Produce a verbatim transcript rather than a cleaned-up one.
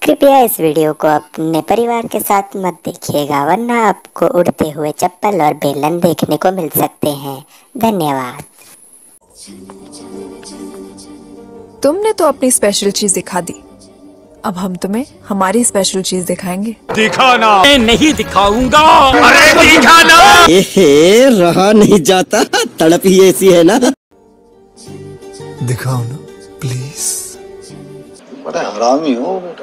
कृपया इस वीडियो को अपने परिवार के साथ मत देखिएगा, वरना आपको उड़ते हुए चप्पल और बेलन देखने को मिल सकते हैं। धन्यवाद। तुमने तो अपनी स्पेशल चीज दिखा दी, अब हम तुम्हें हमारी स्पेशल चीज दिखाएंगे। दिखाना। मैं नहीं दिखाऊंगा। अरे दिखाना। एहे, रहा नहीं जाता, तड़प ही ऐसी है ना। दिखाओ ना प्लीज। बड़ा हरामी हो बेटा।